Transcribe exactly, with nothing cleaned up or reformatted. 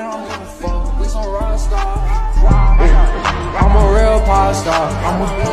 don't give a fuck. We some rock stars. I'm a real pop star. I'm a